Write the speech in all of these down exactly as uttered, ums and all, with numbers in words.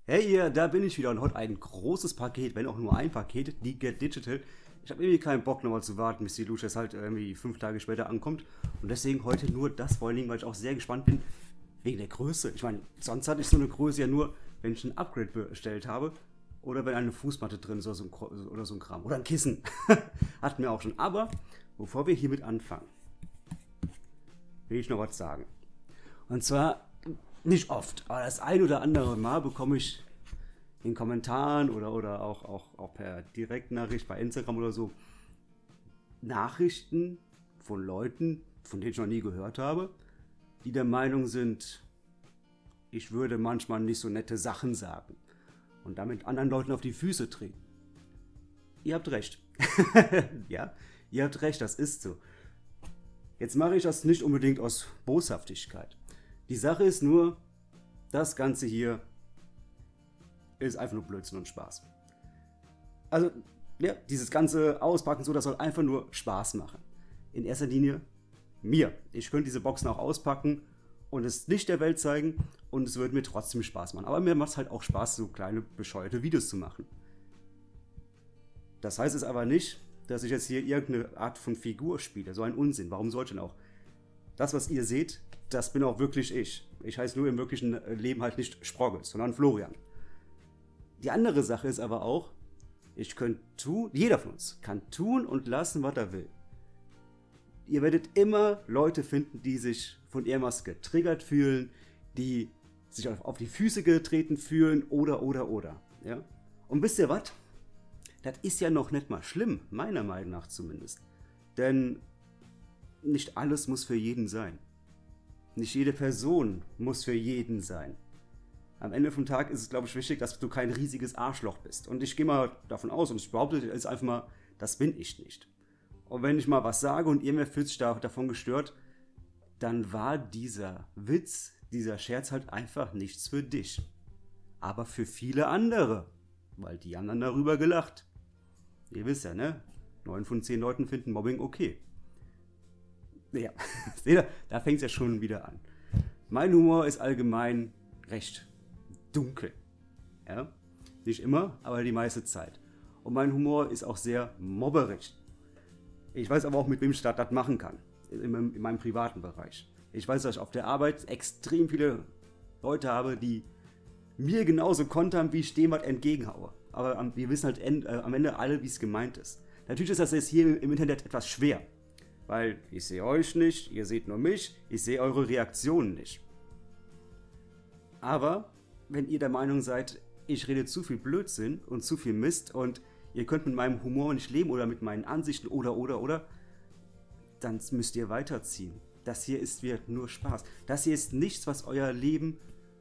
Hey ihr, da bin ich wieder und heute ein großes Paket, wenn auch nur ein Paket, die Get Digital. Ich habe irgendwie keinen Bock nochmal zu warten, bis die Lucius halt irgendwie fünf Tage später ankommt. Und deswegen heute nur das, vor allen Dingen, weil ich auch sehr gespannt bin, wegen der Größe. Ich meine, sonst hatte ich so eine Größe ja nur, wenn ich ein Upgrade bestellt habe. Oder wenn eine Fußmatte drin ist oder so ein, oder so ein Kram. Oder ein Kissen. Hatten wir auch schon. Aber bevor wir hiermit anfangen, will ich noch was sagen. Und zwar nicht oft, aber das ein oder andere Mal bekomme ich in Kommentaren oder, oder auch, auch, auch per Direktnachricht bei Instagram oder so Nachrichten von Leuten, von denen ich noch nie gehört habe, die der Meinung sind, ich würde manchmal nicht so nette Sachen sagen und damit anderen Leuten auf die Füße treten. Ihr habt recht. Ja, ihr habt recht, das ist so. Jetzt mache ich das nicht unbedingt aus Boshaftigkeit. Die Sache ist nur, das Ganze hier ist einfach nur Blödsinn und Spaß. Also, ja, dieses ganze Auspacken, so, das soll einfach nur Spaß machen. In erster Linie mir. Ich könnte diese Boxen auch auspacken und es nicht der Welt zeigen und es würde mir trotzdem Spaß machen. Aber mir macht es halt auch Spaß, so kleine, bescheuerte Videos zu machen. Das heißt es aber nicht, dass ich jetzt hier irgendeine Art von Figur spiele. So ein Unsinn. Warum sollte denn auch? Das, was ihr seht, das bin auch wirklich ich. Ich heiße nur im wirklichen Leben halt nicht Sprogge, sondern Florian. Die andere Sache ist aber auch, ich könnte tun, jeder von uns kann tun und lassen, was er will. Ihr werdet immer Leute finden, die sich von irgendwas getriggert fühlen, die sich auf die Füße getreten fühlen oder, oder, oder. Ja? Und wisst ihr was? Das ist ja noch nicht mal schlimm, meiner Meinung nach zumindest. Denn nicht alles muss für jeden sein. Nicht jede Person muss für jeden sein. Am Ende vom Tag ist es, glaube ich, wichtig, dass du kein riesiges Arschloch bist. Und ich gehe mal davon aus und ich behaupte jetzt einfach mal, das bin ich nicht. Und wenn ich mal was sage und irgendwer fühlt sich davon gestört, dann war dieser Witz, dieser Scherz halt einfach nichts für dich. Aber für viele andere. Weil die haben dann darüber gelacht. Ihr wisst ja, ne? Neun von zehn Leuten finden Mobbing okay. Ja, seht ihr, da fängt es ja schon wieder an. Mein Humor ist allgemein recht dunkel. Ja? Nicht immer, aber die meiste Zeit. Und mein Humor ist auch sehr mobberisch. Ich weiß aber auch, mit wem ich das machen kann. In, in meinem privaten Bereich. Ich weiß, dass ich auf der Arbeit extrem viele Leute habe, die mir genauso kontern, wie ich dem was entgegenhaue. Aber wir wissen halt end, äh, am Ende alle, wie es gemeint ist. Natürlich ist das jetzt hier im Internet etwas schwer. Weil ich sehe euch nicht, ihr seht nur mich, ich sehe eure Reaktionen nicht. Aber wenn ihr der Meinung seid, ich rede zu viel Blödsinn und zu viel Mist und ihr könnt mit meinem Humor nicht leben oder mit meinen Ansichten oder oder oder, dann müsst ihr weiterziehen. Das hier ist wird nur Spaß. Das hier ist nichts, was euer Leben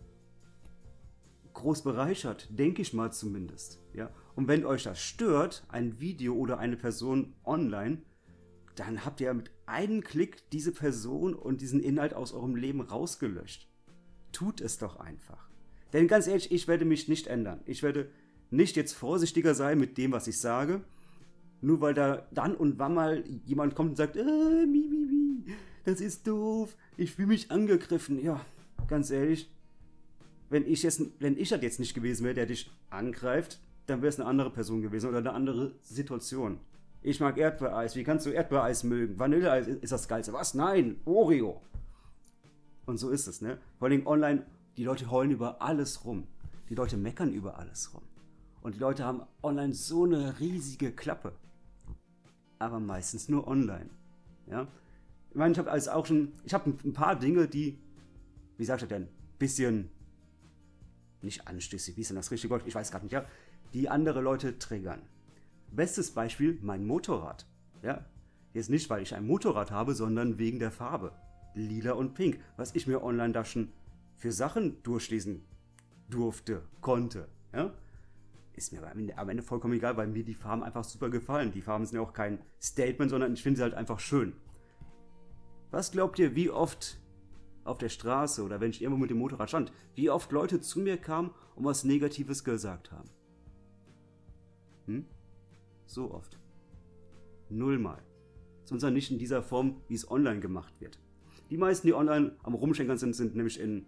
groß bereichert, denke ich mal zumindest. Ja? Und wenn euch das stört, ein Video oder eine Person online, dann habt ihr mit einem Klick diese Person und diesen Inhalt aus eurem Leben rausgelöscht. Tut es doch einfach. Denn ganz ehrlich, ich werde mich nicht ändern. Ich werde nicht jetzt vorsichtiger sein mit dem, was ich sage, nur weil da dann und wann mal jemand kommt und sagt, äh, mi, mi, mi, das ist doof, ich fühle mich angegriffen. Ja, ganz ehrlich, wenn ich, jetzt, wenn ich das jetzt nicht gewesen wäre, der dich angreift, dann wäre es eine andere Person gewesen oder eine andere Situation. Ich mag Erdbeereis. Wie kannst du Erdbeereis mögen? Vanilleeis ist das Geilste. Was? Nein, Oreo. Und so ist es, ne? Vor allem online, die Leute heulen über alles rum. Die Leute meckern über alles rum. Und die Leute haben online so eine riesige Klappe. Aber meistens nur online. Ja? Ich meine, ich habe also auch schon, ich habe ein paar Dinge, die, wie sag ich das denn, bisschen, nicht anstößig, wie ist denn das richtige Wort? Ich weiß gerade nicht, ja? Die andere Leute triggern. Bestes Beispiel, mein Motorrad. Ja? Jetzt nicht, weil ich ein Motorrad habe, sondern wegen der Farbe. Lila und Pink. Was ich mir online da schon für Sachen durchlesen durfte, konnte. Ja? Ist mir am Ende vollkommen egal, weil mir die Farben einfach super gefallen. Die Farben sind ja auch kein Statement, sondern ich finde sie halt einfach schön. Was glaubt ihr, wie oft auf der Straße oder wenn ich irgendwo mit dem Motorrad stand, wie oft Leute zu mir kamen und was Negatives gesagt haben? Hm? So oft. Nullmal. Sonst nicht in dieser Form, wie es online gemacht wird. Die meisten, die online am Rumschenkern sind, sind nämlich in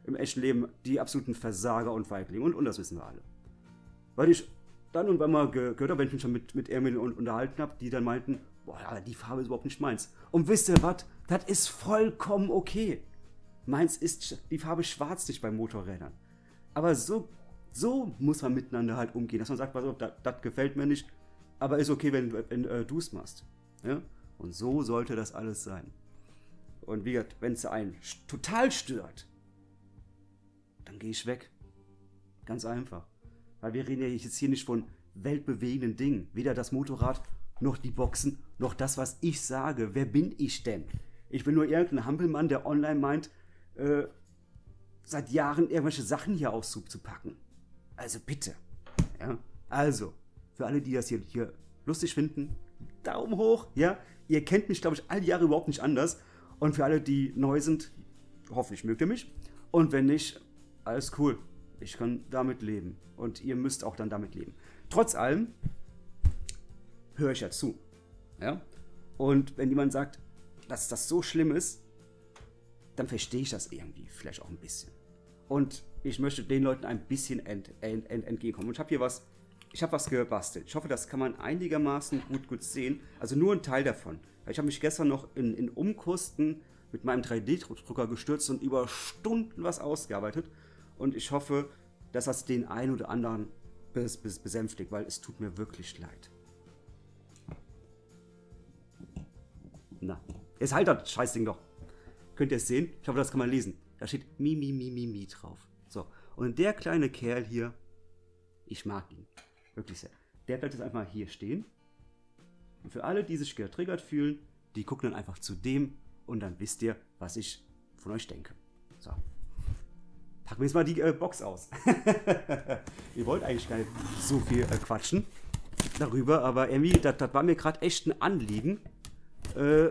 im echten Leben die absoluten Versager und Feiglinge. Und, und das wissen wir alle. Weil ich dann und wann mal ge gehört habe, wenn ich mich schon mit, mit Ermin unterhalten habe, die dann meinten, boah, ja, die Farbe ist überhaupt nicht meins. Und wisst ihr was? Das ist vollkommen okay. Meins ist die Farbe schwarz nicht bei Motorrädern. Aber so, so muss man miteinander halt umgehen, dass man sagt, pass auf, das gefällt mir nicht, aber ist okay, wenn, wenn äh, du es machst. Ja? Und so sollte das alles sein. Und wie gesagt, wenn es einen total stört, dann gehe ich weg. Ganz einfach. Weil wir reden ja jetzt hier nicht von weltbewegenden Dingen. Weder das Motorrad, noch die Boxen, noch das, was ich sage. Wer bin ich denn? Ich bin nur irgendein Hampelmann, der online meint, äh, seit Jahren irgendwelche Sachen hier auszupacken. Also bitte. Ja? Also, für alle, die das hier, hier lustig finden, Daumen hoch. Ja? Ihr kennt mich, glaube ich, all die Jahre überhaupt nicht anders. Und für alle, die neu sind, hoffentlich mögt ihr mich. Und wenn nicht, alles cool. Ich kann damit leben. Und ihr müsst auch dann damit leben. Trotz allem höre ich ja zu. Ja? Und wenn jemand sagt, dass das so schlimm ist, dann verstehe ich das irgendwie vielleicht auch ein bisschen. Und ich möchte den Leuten ein bisschen ent, ent, ent, entgegenkommen. Und ich habe hier was, ich habe was gebastelt. Ich hoffe, das kann man einigermaßen gut, gut sehen. Also nur ein Teil davon. Ich habe mich gestern noch in, in Umkosten mit meinem drei D-Drucker gestürzt und über Stunden was ausgearbeitet. Und ich hoffe, dass das den einen oder anderen bes, bes, besänftigt, weil es tut mir wirklich leid. Na, jetzt halt das Scheißding doch. Könnt ihr es sehen? Ich hoffe, das kann man lesen. Da steht Mi, Mi, Mi, Mi, Mi drauf. So, und der kleine Kerl hier, ich mag ihn. Wirklich sehr. Der bleibt jetzt einfach mal hier stehen. Und für alle, die sich getriggert fühlen, die gucken dann einfach zu dem und dann wisst ihr, was ich von euch denke. So. Packen wir jetzt mal die äh, Box aus. Ihr wollt eigentlich gar nicht so viel äh, quatschen darüber, aber irgendwie, das war mir gerade echt ein Anliegen. Äh,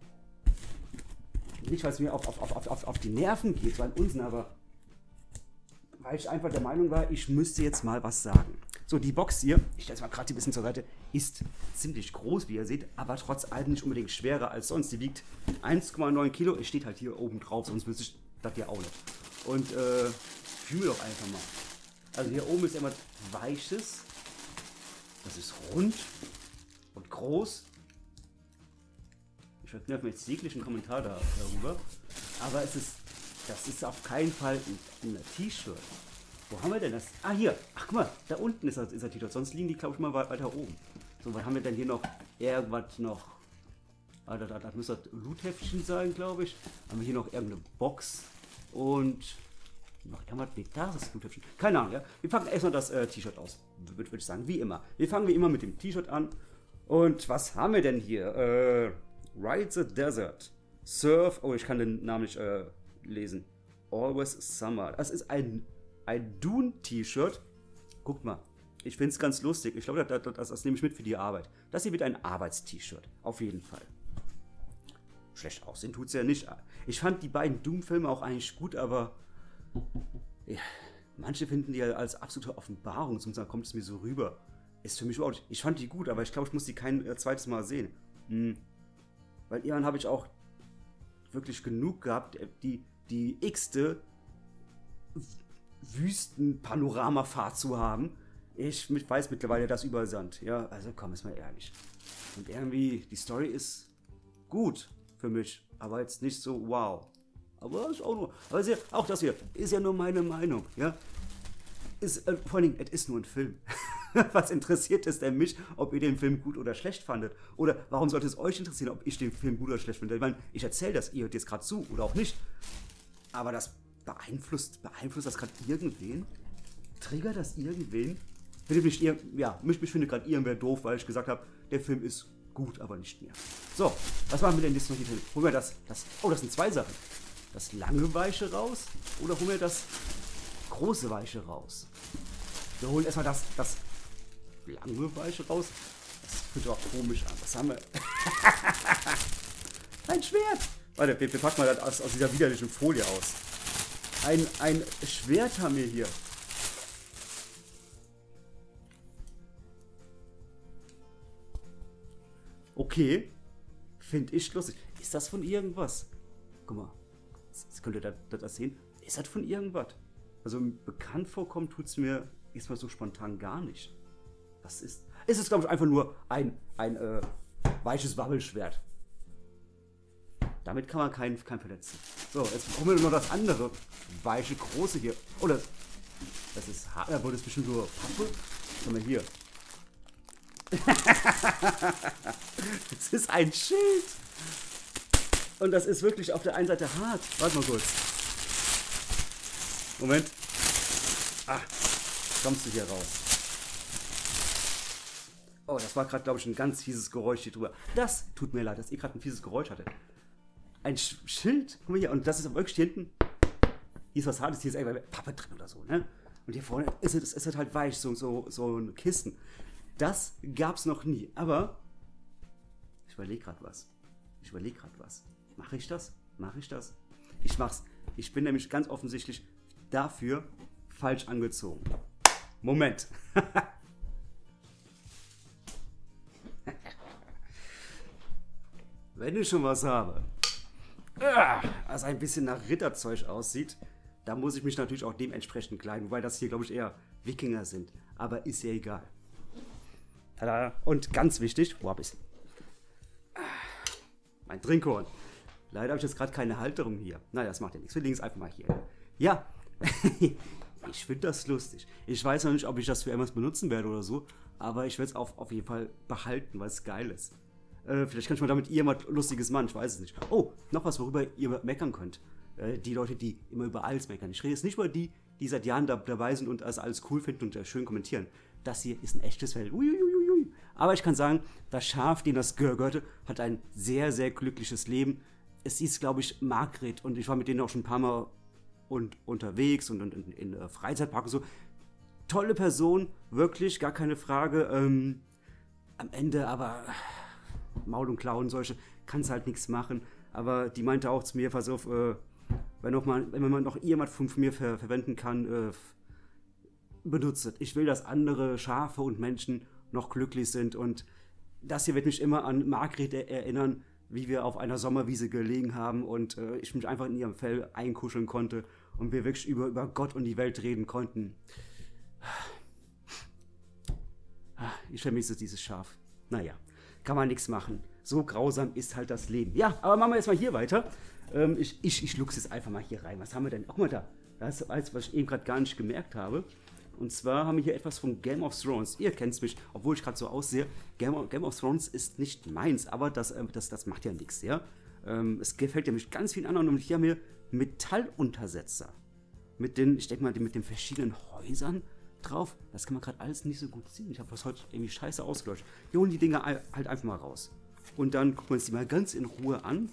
nicht, weil es mir auf, auf, auf, auf, auf die Nerven geht, so ein Unsinn, aber weil ich einfach der Meinung war, ich müsste jetzt mal was sagen. So, die Box hier, ich stelle es mal gerade ein bisschen zur Seite, ist ziemlich groß, wie ihr seht, aber trotz allem nicht unbedingt schwerer als sonst. Die wiegt eins Komma neun Kilo, es steht halt hier oben drauf, sonst wüsste ich das ja auch nicht. Und äh, fühle doch einfach mal. Also hier oben ist immer Weiches, das ist rund und groß. Ich verknüpfe jetzt jeglichen Kommentar da, darüber, aber es ist, das ist auf keinen Fall ein, ein T-Shirt. Wo haben wir denn das? Ah, hier. Ach, guck mal, da unten ist das, ist das T-Shirt. Sonst liegen die, glaube ich, mal weiter oben. So, was haben wir denn hier noch? Irgendwas noch. Ah, das, das, das müsste das Loot-Heftchen sein, glaube ich. Haben wir hier noch irgendeine Box. Und noch irgendwas. Nee, da ist das Loot-Heftchen. Keine Ahnung, ja. Wir packen erstmal das äh, T-Shirt aus. Würde ich sagen, wie immer. Wir fangen wie immer mit dem T-Shirt an. Und was haben wir denn hier? Äh, Ride the Desert. Surf. Oh, ich kann den Namen nicht äh, lesen. Always Summer. Das ist ein. Ein Dune-T-Shirt. Guckt mal. Ich finde es ganz lustig. Ich glaube, das, das, das nehme ich mit für die Arbeit. Das hier wird ein Arbeits-T-Shirt. Auf jeden Fall. Schlecht aussehen tut es ja nicht. Ich fand die beiden Doom-Filme auch eigentlich gut, aber ja, manche finden die ja als absolute Offenbarung. Zum Beispiel kommt es mir so rüber. Ist für mich überhaupt nicht. Ich fand die gut, aber ich glaube, ich muss die kein äh, zweites Mal sehen. Hm. Weil irgendwann habe ich auch wirklich genug gehabt, die, die x-te Wüstenpanoramafahrt zu haben. Ich weiß mittlerweile das über Sand. Ja, also komm, ist mal ehrlich. Und irgendwie, die Story ist gut für mich, aber jetzt nicht so wow. Aber ist auch nur, aber ja, auch das hier ist ja nur meine Meinung, ja. Ist, äh, vor allem, es ist nur ein Film. Was interessiert es denn mich, ob ihr den Film gut oder schlecht fandet? Oder warum sollte es euch interessieren, ob ich den Film gut oder schlecht finde? Ich meine, ich erzähle das, ihr hört jetzt gerade zu oder auch nicht. Aber das Beeinflusst, beeinflusst das gerade irgendwen? Triggert das irgendwen? Findet mich, ja, mich, mich findet gerade irgendwer doof, weil ich gesagt habe, der Film ist gut, aber nicht mehr. So, was machen wir denn jetzt noch hier drin? Holen wir das, das, oh, das sind zwei Sachen. Das lange Weiche raus oder holen wir das große Weiche raus? Wir holen erstmal das, das lange Weiche raus. Das fühlt sich auch komisch an. Was haben wir? Ein Schwert! Warte, wir, wir packen mal das aus, aus dieser widerlichen Folie aus. Ein, ein Schwert haben wir hier. Okay. Finde ich lustig. Ist das von irgendwas? Guck mal. Jetzt könnt ihr das, das sehen. Ist das von irgendwas? Also bekannt vorkommen tut es mir erstmal so spontan gar nicht. Was ist? Es ist, glaube ich, einfach nur ein, ein äh, weiches Wabbelschwert. Damit kann man keinen, keinen verletzen. So, jetzt brauchen wir nur das andere weiche, große hier. Oh, das, das ist hart. Da wurde es bestimmt nur Pappe. Was haben wir hier? Das ist ein Schild. Und das ist wirklich auf der einen Seite hart. Warte mal kurz. Moment. Ah, kommst du hier raus. Oh, das war gerade, glaube ich, ein ganz fieses Geräusch hier drüber. Das tut mir leid, dass ihr gerade ein fieses Geräusch hattet. Ein Sch Schild. Guck mal hier. Und das ist wirklich hier hinten. Hier ist was Hartes. Hier ist einfach Pappe drin oder so, ne? Und hier vorne ist es, ist es halt weich, so, so, so ein Kissen. Das gab's noch nie. Aber ich überlege gerade was. Ich überlege gerade was. Mache ich das? Mache ich das? Ich mach's. Ich bin nämlich ganz offensichtlich dafür falsch angezogen. Moment. Wenn ich schon was habe, was ein bisschen nach Ritterzeug aussieht, da muss ich mich natürlich auch dementsprechend kleiden. Wobei das hier, glaube ich, eher Wikinger sind. Aber ist ja egal. Tada. Und ganz wichtig, wo hab ich's? Mein Trinkhorn. Leider habe ich jetzt gerade keine Halterung hier. Naja, das macht ja nichts. Wir legen es einfach mal hier. Ja, ich finde das lustig. Ich weiß noch nicht, ob ich das für irgendwas benutzen werde oder so, aber ich werde es auf, auf jeden Fall behalten, weil es geil ist. Äh, vielleicht kann ich mal damit irgendwas Lustiges machen, ich weiß es nicht. Oh, noch was, worüber ihr meckern könnt. Äh, die Leute, die immer über alles meckern. Ich rede jetzt nicht über die, die seit Jahren da, dabei sind und das alles cool finden und äh, schön kommentieren. Das hier ist ein echtes Fell. Uiuiui. Aber ich kann sagen, das Schaf, dem das gehörte, hat ein sehr, sehr glückliches Leben. Es hieß, glaube ich, Margret und ich war mit denen auch schon ein paar Mal und unterwegs und, und in, in, in Freizeitpark und so. Tolle Person, wirklich, gar keine Frage. Ähm, am Ende aber Maul und Klauen, solche, kannst halt nichts machen. Aber die meinte auch zu mir, pass auf, äh, wenn, noch mal, wenn man noch jemand von mir ver verwenden kann, äh, benutzt es. Ich will, dass andere Schafe und Menschen noch glücklich sind und das hier wird mich immer an Margret erinnern, wie wir auf einer Sommerwiese gelegen haben und äh, ich mich einfach in ihrem Fell einkuscheln konnte und wir wirklich über, über Gott und die Welt reden konnten. Ich vermisse dieses Schaf. Naja, kann man nichts machen. So grausam ist halt das Leben. Ja, aber machen wir jetzt mal hier weiter. Ähm, ich ich, ich luchse jetzt einfach mal hier rein. Was haben wir denn? Guck mal da. Das ist alles, was ich eben gerade gar nicht gemerkt habe. Und zwar haben wir hier etwas von Game of Thrones. Ihr kennt mich, obwohl ich gerade so aussehe. Game of, Game of Thrones ist nicht meins, aber das, äh, das, das macht ja nichts, ja. Ähm, es gefällt ja mit ganz vielen anderen. Und hier haben wir Metalluntersetzer. Mit den, ich denke mal, mit den verschiedenen Häusern drauf. Das kann man gerade alles nicht so gut sehen. Ich habe das heute irgendwie scheiße ausgeleuchtet. Wir holen die Dinger halt einfach mal raus. Und dann gucken wir uns die mal ganz in Ruhe an.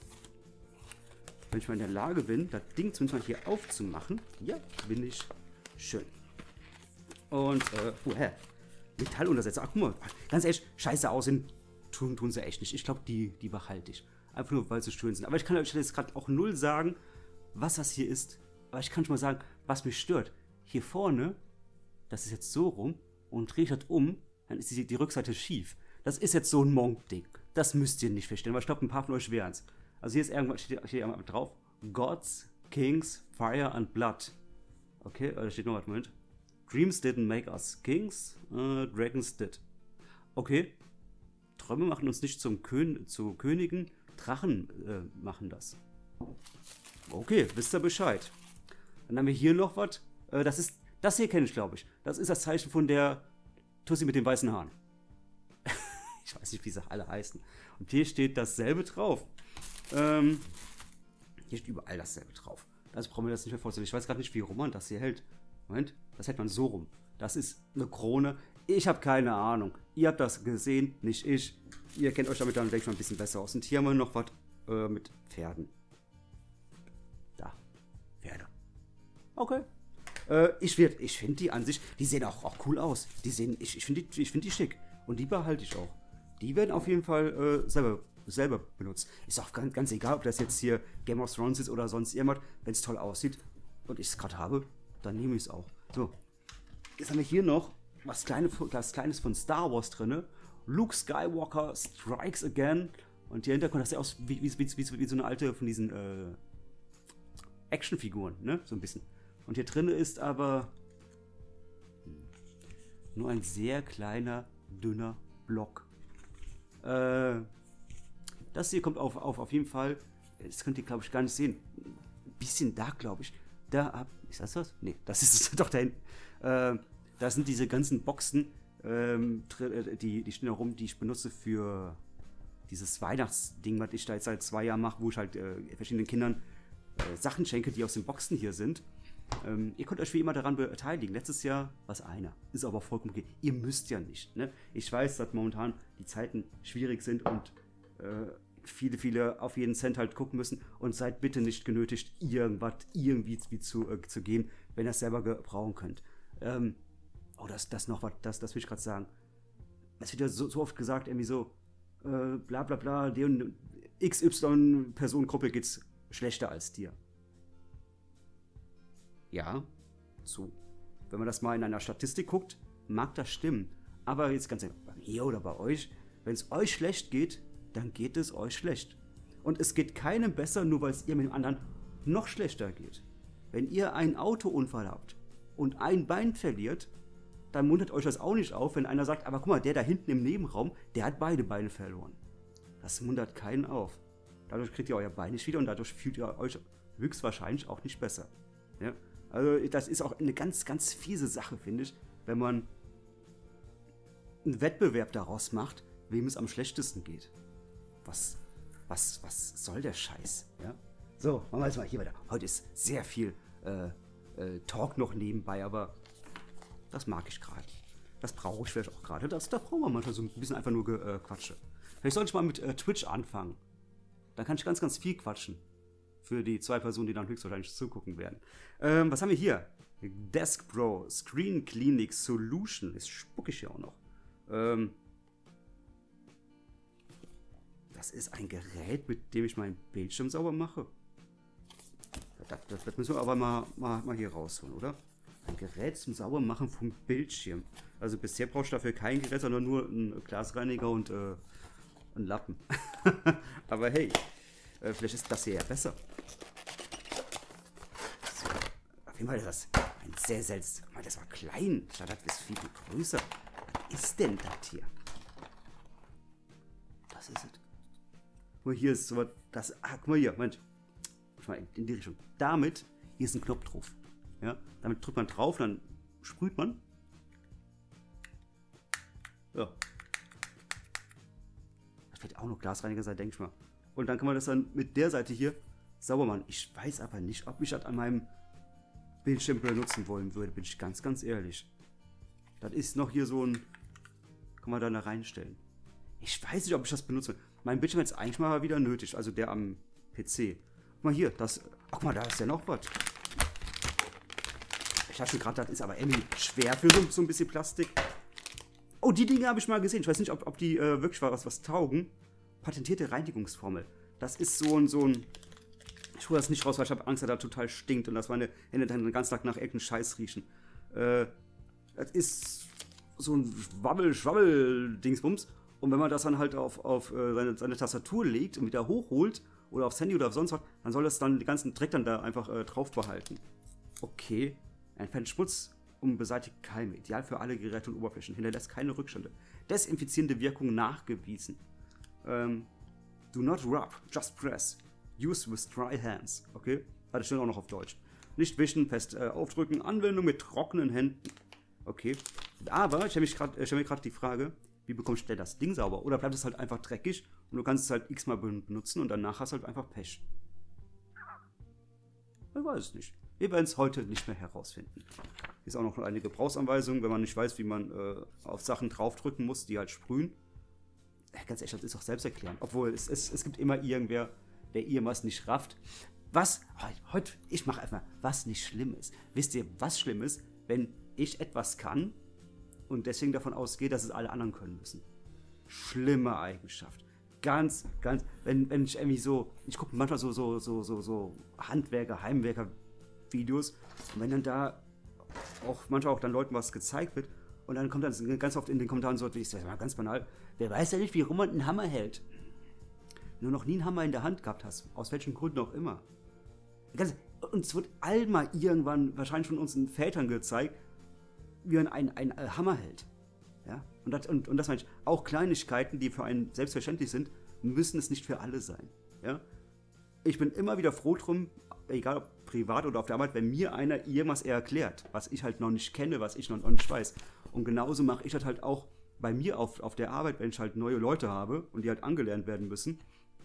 Wenn ich mal in der Lage bin, das Ding zumindest mal hier aufzumachen. Ja, bin ich. Schön. Und, äh, woher? Metalluntersetzer. Ach, guck mal, ganz ehrlich, scheiße aussehen tun, tun sie echt nicht. Ich glaube, die, die behalte ich. Einfach nur, weil sie schön sind. Aber ich kann euch jetzt gerade auch null sagen, was das hier ist. Aber ich kann schon mal sagen, was mich stört. Hier vorne, das ist jetzt so rum und drehe ich das um, dann ist die, die Rückseite schief. Das ist jetzt so ein Monk-Ding. Das müsst ihr nicht verstehen, weil ich glaube, ein paar von euch wären es. Also hier ist irgendwas, steht hier irgendwas drauf. Gods, Kings, Fire and Blood. Okay, da steht noch was, Moment. Dreams didn't make us kings, uh, Dragons did. Okay. Träume machen uns nicht zum Kön zu Königen, Drachen äh, machen das. Okay, wisst ihr Bescheid. Dann haben wir hier noch was. Äh, das ist, das hier kenne ich, glaube ich. Das ist das Zeichen von der Tussi mit den weißen Haaren. Ich weiß nicht, wie sie alle heißen. Und hier steht dasselbe drauf. Ähm, hier steht überall dasselbe drauf. Das brauchen wir das nicht mehr vorzustellen. Ich weiß gerade nicht, wie rum man das hier hält. Moment, das hält man so rum. Das ist eine Krone. Ich habe keine Ahnung. Ihr habt das gesehen, nicht ich. Ihr kennt euch damit dann, denke ich mal, ein bisschen besser aus. Und hier haben wir noch was äh, mit Pferden. Da, Pferde. Okay. Äh, ich ich finde die an sich, die sehen auch, auch cool aus. Die sehen, ich, ich finde die, find die schick. Und die behalte ich auch. Die werden auf jeden Fall äh, selber, selber benutzt. Ist auch ganz, ganz egal, ob das jetzt hier Game of Thrones ist oder sonst irgendwas. Wenn es toll aussieht und ich es gerade habe, dann nehme ich es auch. So, jetzt haben wir hier noch was, Kleine, was Kleines von Star Wars drin. Luke Skywalker strikes again. Und hier hinter kommt das ja aus wie, wie, wie, wie, wie so eine alte von diesen, äh, Actionfiguren, ne? So ein bisschen. Und hier drin ist aber nur ein sehr kleiner, dünner Block. Äh, das hier kommt auf, auf, auf jeden Fall, das könnt ihr glaube ich gar nicht sehen, ein bisschen da glaube ich. Da ab, ist das was? Nee, das ist es doch da hinten. Äh, da sind diese ganzen Boxen, ähm, die, die stehen da rum, die ich benutze für dieses Weihnachtsding, was ich da jetzt seit zwei Jahren mache, wo ich halt äh, verschiedenen Kindern äh, Sachen schenke, die aus den Boxen hier sind. Ähm, ihr könnt euch wie immer daran beteiligen. Letztes Jahr war es einer. Ist aber vollkommen okay. Ihr müsst ja nicht. Ne? Ich weiß, dass momentan die Zeiten schwierig sind und äh, viele, viele auf jeden Cent halt gucken müssen. Und seid bitte nicht genötigt, irgendwas irgendwie zu, äh, zu geben, wenn ihr es selber gebrauchen könnt. Ähm, oh, das, das noch was, das, das will ich gerade sagen. Es wird ja so, so oft gesagt, irgendwie so, äh, bla bla bla, der und X Y-Personengruppe geht's schlechter als dir. Ja, so. Wenn man das mal in einer Statistik guckt, mag das stimmen. Aber jetzt ganz einfach, bei mir oder bei euch, wenn es euch schlecht geht, dann geht es euch schlecht. Und es geht keinem besser, nur weil es ihr mit dem anderen noch schlechter geht. Wenn ihr einen Autounfall habt und ein Bein verliert, dann wundert euch das auch nicht auf, wenn einer sagt, aber guck mal, der da hinten im Nebenraum, der hat beide Beine verloren. Das wundert keinen auf. Dadurch kriegt ihr euer Bein nicht wieder und dadurch fühlt ihr euch höchstwahrscheinlich auch nicht besser. Ja? Also das ist auch eine ganz, ganz fiese Sache, finde ich, wenn man einen Wettbewerb daraus macht, wem es am schlechtesten geht. Was, was, was soll der Scheiß? Ja? So, machen wir jetzt mal hier weiter. Heute ist sehr viel äh, äh, Talk noch nebenbei, aber das mag ich gerade. Das brauche ich vielleicht auch gerade. Das, da brauchen wir manchmal so ein bisschen einfach nur äh, Quatsche. Vielleicht sollte ich mal mit äh, Twitch anfangen. Dann kann ich ganz, ganz viel quatschen. Für die zwei Personen, die dann höchstwahrscheinlich zugucken werden. Ähm, was haben wir hier? Desk Pro Screen Clinic Solution. Ist spuckig hier auch noch. Ähm, das ist ein Gerät, mit dem ich meinen Bildschirm sauber mache. Das, das, das müssen wir aber mal, mal, mal hier rausholen, oder? Ein Gerät zum Saubermachen vom Bildschirm. Also bisher brauche ich dafür kein Gerät, sondern nur einen Glasreiniger und äh, einen Lappen. Aber hey, äh, vielleicht ist das hier ja besser. So, auf jeden Fall ist das ein sehr seltsames. Guck mal, das war klein. Ich dachte, das ist viel größer. Was ist denn das hier? Das ist es. Guck mal, hier ist so was. Das, ah, guck mal hier, Mensch. Muss mal in die Richtung. Damit, hier ist ein Knopf drauf. Ja, damit drückt man drauf, dann sprüht man. Ja. Das wird auch noch Glasreiniger sein, denke ich mal. Und dann kann man das dann mit der Seite hier sauber machen. Ich weiß aber nicht, ob ich das an meinem Bildschirm benutzen wollen würde, bin ich ganz, ganz ehrlich. Das ist noch hier so ein... Kann man da reinstellen. Ich weiß nicht, ob ich das benutze. Mein Bildschirm ist eigentlich mal wieder nötig, also der am P C. Guck mal hier, das... Ach, guck mal, da ist ja noch was. Ich dachte schon gerade, das ist aber irgendwie schwer für so, so ein bisschen Plastik. Oh, die Dinge habe ich mal gesehen. Ich weiß nicht, ob, ob die äh, wirklich was, was taugen. Patentierte Reinigungsformel. Das ist so ein, so ein... Ich hole das nicht raus, weil ich habe Angst, dass das total stinkt und dass meine Hände dann den ganzen Tag nach irgendeinem Scheiß riechen. Äh, das ist so ein Schwabbel-Schwabbel-Dingsbums. Und wenn man das dann halt auf, auf äh, seine, seine Tastatur legt und wieder hochholt oder aufs Handy oder auf sonst was, dann soll das dann den ganzen Dreck dann da einfach äh, drauf behalten. Okay. Entfernt Schmutz und beseitigt Keime. Ideal für alle Geräte und Oberflächen. Hinterlässt keine Rückstände. Desinfizierende Wirkung nachgewiesen. Ähm, do not rub, just press. Use with dry hands. Okay? Ah, das steht auch noch auf Deutsch. Nicht wischen, fest äh, aufdrücken. Anwendung mit trockenen Händen. Okay. Aber ich stelle mir gerade die Frage, wie bekommst du denn das Ding sauber? Oder bleibt es halt einfach dreckig und du kannst es halt x-mal benutzen und danach hast du halt einfach Pech. Ich weiß es nicht. Wir werden es heute nicht mehr herausfinden. Hier ist auch noch eine Gebrauchsanweisung, wenn man nicht weiß, wie man äh, auf Sachen draufdrücken muss, die halt sprühen. Ja, ganz ehrlich, das ist auch selbsterklärend. Obwohl, es, es, es gibt immer irgendwer, der irgendwas nicht rafft. Was, heute, ich mache einfach, was nicht schlimm ist. Wisst ihr, was schlimm ist, wenn ich etwas kann und deswegen davon ausgehe, dass es alle anderen können müssen? Schlimme Eigenschaft. Ganz, ganz, wenn, wenn ich irgendwie so, ich gucke manchmal so, so, so, so, so Handwerker, Heimwerker, Videos und wenn dann da auch manchmal auch dann Leuten was gezeigt wird und dann kommt dann ganz oft in den Kommentaren so, wie ich sage mal ganz banal, wer weiß ja nicht, wie rum man einen Hammer hält. Wenn du noch nie einen Hammer in der Hand gehabt hast, aus welchen Gründen auch immer. Ganz, uns wird allen mal irgendwann, wahrscheinlich von unseren Vätern gezeigt, wie man einen, einen äh, Hammer hält. Ja? Und, das, und, und das meine ich, auch Kleinigkeiten, die für einen selbstverständlich sind, müssen es nicht für alle sein. Ja? Ich bin immer wieder froh drum, egal ob privat oder auf der Arbeit, wenn mir einer irgendwas erklärt, was ich halt noch nicht kenne, was ich noch, noch nicht weiß. Und genauso mache ich das halt auch bei mir auf, auf der Arbeit, wenn ich halt neue Leute habe und die halt angelernt werden müssen.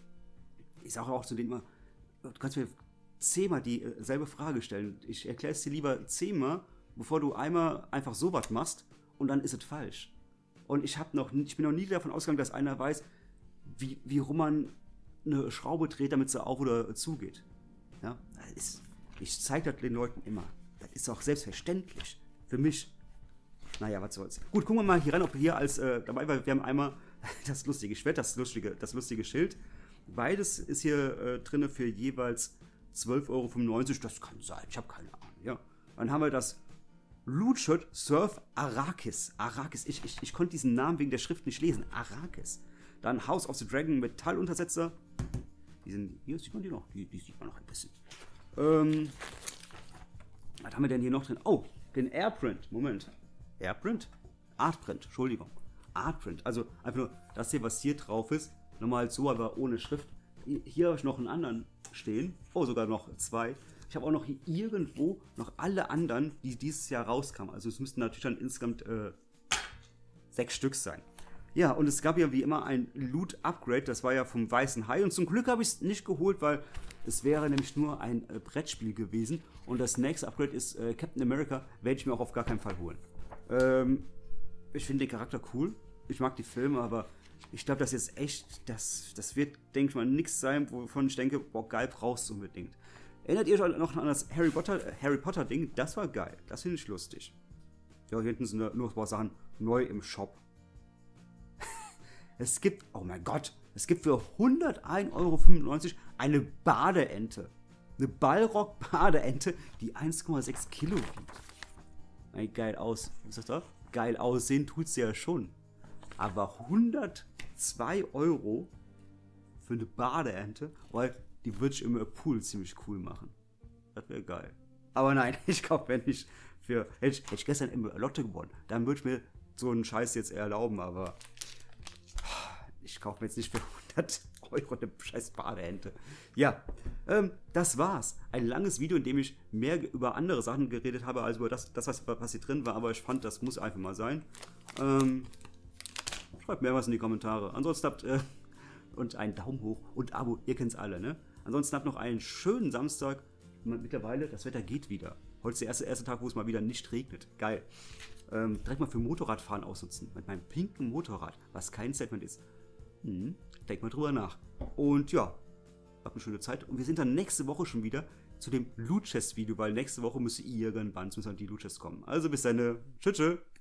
Ich sage auch zu denen immer, du kannst mir zehnmal dieselbe Frage stellen. Ich erkläre es dir lieber zehnmal, bevor du einmal einfach sowas machst und dann ist es falsch. Und ich, hab noch, ich bin noch nie davon ausgegangen, dass einer weiß, wie, wie rum man eine Schraube dreht, damit sie auf oder zugeht. Ja? Das ist, ich zeige das den Leuten immer. Das ist auch selbstverständlich für mich. Naja, was soll's. Gut, gucken wir mal hier rein, ob wir hier als äh, dabei, weil wir haben einmal das lustige Schwert, das lustige, das lustige Schild. Beides ist hier äh, drin für jeweils zwölf Euro fünfundneunzig. Das kann sein, ich habe keine Ahnung. Ja. Dann haben wir das Loot-Shirt Surf Arrakis. Arrakis, ich, ich, ich konnte diesen Namen wegen der Schrift nicht lesen. Arrakis. Dann House of the Dragon Metalluntersetzer. Die sind, hier sieht man die noch? Die, die sieht man noch ein bisschen. Ähm, was haben wir denn hier noch drin? Oh, den Airprint. Moment. Airprint? Artprint, Entschuldigung. Artprint. Also einfach nur das hier, was hier drauf ist. Nochmal so, aber ohne Schrift. Hier habe ich noch einen anderen stehen. Oh, sogar noch zwei. Ich habe auch noch hier irgendwo noch alle anderen, die dieses Jahr rauskamen. Also es müssten natürlich dann insgesamt äh, sechs Stück sein. Ja, und es gab ja wie immer ein Loot-Upgrade. Das war ja vom Weißen Hai. Und zum Glück habe ich es nicht geholt, weil es wäre nämlich nur ein äh, Brettspiel gewesen. Und das nächste Upgrade ist äh, Captain America. Werde ich mir auch auf gar keinen Fall holen. Ähm, ich finde den Charakter cool. Ich mag die Filme, aber ich glaube, das ist jetzt echt, das, das wird, denke ich mal, nichts sein, wovon ich denke, boah, geil, brauchst du unbedingt. Erinnert ihr euch noch an das Harry Potter, äh, Harry Potter Ding? Das war geil. Das finde ich lustig. Ja, hier hinten sind nur ein paar Sachen neu im Shop. Es gibt, oh mein Gott, es gibt für hundertein Euro fünfundneunzig eine Badeente. Eine Ballrock-Badeente, die eins Komma sechs Kilo wiegt. Ey, geil aus. Was ist das da? Geil aussehen tut sie ja schon. Aber hundertzwei Euro für eine Badeente, weil die würde ich im Pool ziemlich cool machen. Das wäre geil. Aber nein, ich kaufe mir nicht für. Hätte ich, hätte ich gestern im Lotto gewonnen, dann würde ich mir so einen Scheiß jetzt erlauben, aber ich kaufe mir jetzt nicht für hundert Euro eine scheiß Badeente. Ja, ähm, das war's. Ein langes Video, in dem ich mehr über andere Sachen geredet habe, als über das, das was, was hier drin war, aber ich fand, das muss einfach mal sein. Ähm, schreibt mir was in die Kommentare. Ansonsten habt äh, und einen Daumen hoch und Abo, ihr kennt's alle, ne? Ansonsten habt noch einen schönen Samstag. Mittlerweile, das Wetter geht wieder. Heute ist der erste, erste Tag, wo es mal wieder nicht regnet. Geil. Ähm, direkt mal für Motorradfahren ausnutzen. Mit meinem pinken Motorrad, was kein Statement ist. Hm, denk mal drüber nach. Und ja, habt eine schöne Zeit. Und wir sind dann nächste Woche schon wieder zu dem Loot Chest Video, weil nächste Woche müsste irgendwann müssen die Loot Chests kommen. Also bis dann. Tschüss. Tschüss.